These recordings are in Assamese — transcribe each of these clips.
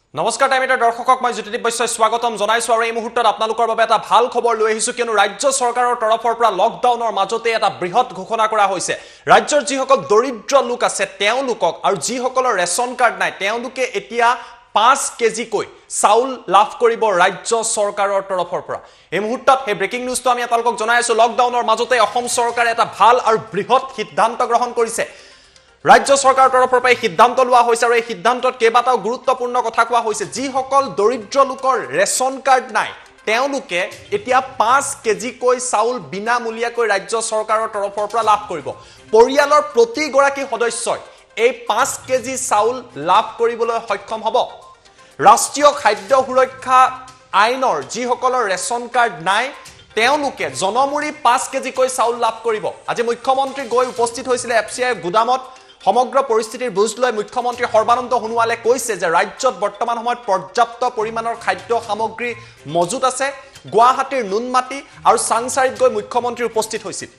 নমস্কাৰ টাইমিটাৰ দৰ্শকক মই জ্যোতিদীপ বৈশ্যই স্বাগতম জনাইছো আৰু এই মুহূৰ্তত আপোনালোকৰ বাবে এটা ভাল খবৰ লৈ আহিছো কিয়নো ৰাজ্য চৰকাৰৰ তৰফৰ পৰা লকডাউনৰ মাজতে এটা বৃহৎ ঘোষণা কৰা হৈছে ৰাজ্যৰ যিসকল দৰিদ্ৰ লোক আছে তেওঁলোকক আৰু যিসকলৰ ৰেচন কাৰ্ড নাই তেওঁলোকে এতিয়া 5 কেজি কৈ চাউল লাভ কৰিব ৰাজ্য চৰকাৰৰ তৰফৰ পৰা এই মুহূৰ্তত হে ব্ৰেকিং নিউজটো আমি আপোনালোকক জনাই আছো লকডাউনৰ মাজতে অসম চৰকাৰে এটা ভাল আৰু বৃহৎ সিদ্ধান্ত গ্ৰহণ কৰিছে ৰাজ্য চৰকাৰৰ তৰফৰ পৰা সিদ্ধান্ত লোৱা হৈছে আৰু এই সিদ্ধান্তত কেইবাটাও গুৰুত্বপূৰ্ণ কথা কোৱা হৈছে যিসকল দৰিদ্ৰ লোকৰ ৰেচন কাৰ্ড নাই তেওঁলোকে এতিয়া 5 কেজি কৈ চাউল বিনামূলীয়াকৈ ৰাজ্য চৰকাৰৰ তৰফৰ পৰা লাভ কৰিব পৰিয়ালৰ প্ৰতি গৰাকী সদস্যই এই 5 কেজি চাউল লাভ কৰিবলৈ সক্ষম হ'ব ৰাষ্ট্ৰীয় খাদ্য সুৰক্ষা আইনৰ যিসকলৰ ৰেচন কাৰ্ড নাই তেওঁলোকে জনমুৰি 5 কেজি কৈ চাউল লাভ কৰিব আজি মুখ্যমন্ত্ৰী গৈ উপস্থিত হৈছিল এফচিআই গুদামত সমগ্ৰ পৰিস্থিতিৰ বুজ লৈ মুখ্যমন্ত্ৰী সৰ্বানন্দ সোণোৱালে কৈছে যে ৰাজ্যত বৰ্তমান সময়ত পৰ্যাপ্ত পৰিমাণৰ খাদ্য সামগ্ৰী মজুত আছে গুৱাহাটীৰ নুনমাটি আৰু সাংসাৰিত গৈ মুখ্যমন্ত্ৰী উপস্থিত হৈছিল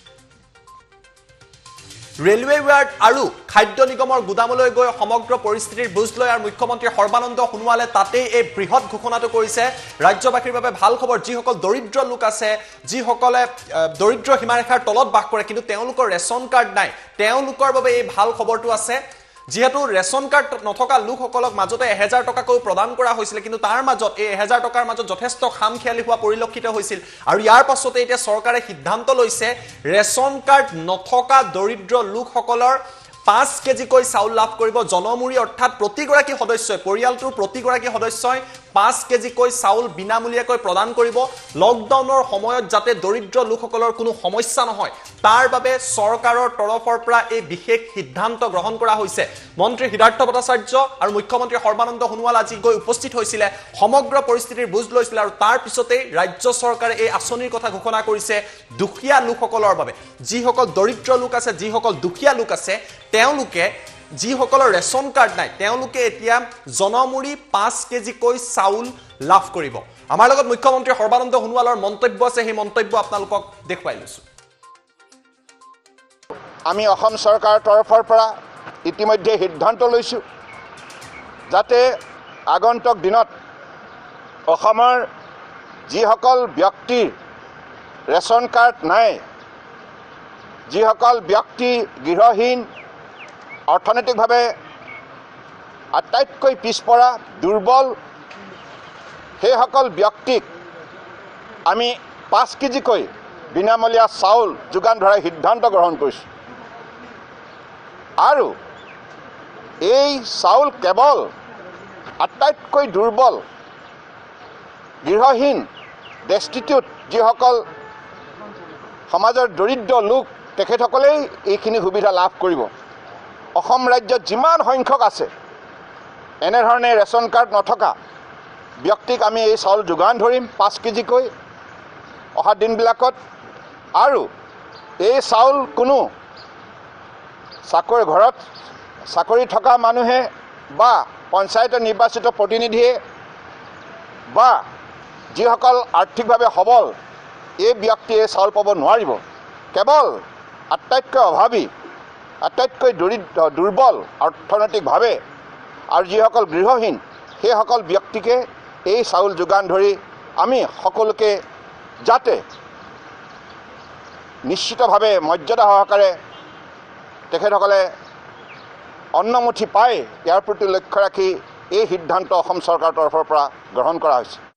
ৰেলৱে ৱাৰ্ড আৰু খাদ্য নিগমৰ গুদামলৈ গৈ সমগ্ৰ পৰিস্থিতিৰ বুজ লৈ আৰু মুখ্যমন্ত্ৰী সৰ্বানন্দ সোণোৱালে তাতে এই বৃহৎ ঘোষণাটো কৰিছে ৰাজ্যবাসীৰ বাবে ভাল খবৰ যিসকল দৰিদ্ৰ লোক আছে যিসকলে দৰিদ্ৰ সীমাৰেখাৰ তলত বাস কৰে কিন্তু তেওঁলোকৰ ৰেচন কাৰ্ড নাই তেওঁলোকৰ বাবে এই ভাল খবৰটো আছে যেহেতু ৰেচন কাৰ্ড নথকা লোকসকলক মাজতে 1000 টকাকৈ প্ৰদান কৰা হৈছিল কিন্তু তাৰ মাজত এই 1000 টকাৰ মাজত যথেষ্ট খামখেয়ালি হোৱা পৰিলক্ষিত হৈছিল আৰু ইয়াৰ পাছতে এতিয়া চৰকাৰে সিদ্ধান্ত লৈছে ৰেচন কাৰ্ড নথকা দৰিদ্ৰ লোকসকলৰ 5 কেজি কৈ চাউল লাভ কৰিব জনমুৰি অৰ্থাৎ প্ৰতিগৰাকী সদস্যই পৰিয়ালটোৰ প্ৰতিগৰাকী সদস্যই 5 কেজি কৈ চাউল বিনামূলীয়াকৈ প্ৰদান কৰিব লকডাউনৰ সময়ত যাতে দৰিদ্ৰ লোকসকলৰ কোনো সমস্যা নহয় তাৰ বাবে চৰকাৰৰ তৰফৰ পৰা এই বিশেষ সিদ্ধান্ত গ্ৰহণ কৰা হৈছে মন্ত্ৰী হিদাৰ্থ ভট্টাচাৰ্য আৰু মুখ্যমন্ত্ৰী সৰ্বানন্দ সোণোৱাল আজি গৈ উপস্থিত হৈছিল সমগ্ৰ পৰিস্থিতিৰ বুজ লৈছিল আৰু তাৰ পিছতে ৰাজ্য চৰকাৰে এই আঁচনিৰ কথা ঘোষণা কৰিছে দুখীয়া লোকসকলৰ বাবে যিসকল দৰিদ্ৰ লোক আছে যিসকল দুখীয়া লোক আছে তেওঁলোকে যিসকলৰ ৰেচন কাৰ্ড নাই তেওঁলোকে এতিয়া জনমুৰি 5 কেজি কৈ চাউল লাভ কৰিব আমাৰ লগত মুখ্যমন্ত্ৰী সৰ্বানন্দ সোণোৱালৰ মন্তব্য আছে সেই মন্তব্য আপোনালোকক দেখুৱাই লৈছো আমি অসম চৰকাৰৰ তৰফৰ পৰা ইতিমধ্যে সিদ্ধান্ত লৈছো যাতে আগন্তুক দিনত অসমৰ যিসকল ব্যক্তিৰ ৰেচন কাৰ্ড নাই যিসকল ব্যক্তি গৃহহীন অৰ্থনৈতিকভাৱে আটাইতকৈ পিছপৰা দুৰ্বল সেইসকল ব্যক্তিক আমি 5 কেজিকৈ বিনামূলীয়া চাউল যোগান ধৰাৰ সিদ্ধান্ত গ্ৰহণ কৰিছোঁ আৰু এই চাউল কেৱল আটাইতকৈ দুৰ্বল গৃহহীন ডেষ্টিটিউট যিসকল সমাজৰ দৰিদ্ৰ লোক তেখেতসকলেই এইখিনি সুবিধা লাভ কৰিব অসম ৰাজ্যত যিমান সংখ্যক আছে এনেধৰণে ৰেচন কাৰ্ড নথকা ব্যক্তিক আমি এই চাউল যোগান ধৰিম 5 কেজিকৈ অহা দিনবিলাকত আৰু এই চাউল কোনো ঘৰত চাকৰি থকা মানুহে বা পঞ্চায়তৰ নিৰ্বাচিত প্ৰতিনিধিয়ে বা যিসকল আৰ্থিকভাৱে সবল এই ব্যক্তিয়ে চাউল পাব নোৱাৰিব কেৱল আটাইতকৈ অভাৱী আটাইতকৈ দুৰ্বল অৰ্থনৈতিকভাৱে আৰু যিসকল গৃহহীন সেইসকল ব্যক্তিকে এই চাউল যোগান ধৰি আমি সকলোকে যাতে নিশ্চিতভাৱে মৰ্যাদা সহকাৰে তেখেতসকলে অন্নমুঠি পায় ইয়াৰ প্ৰতি লক্ষ্য ৰাখি এই সিদ্ধান্ত অসম চৰকাৰৰ তৰফৰ পৰা গ্ৰহণ কৰা হৈছে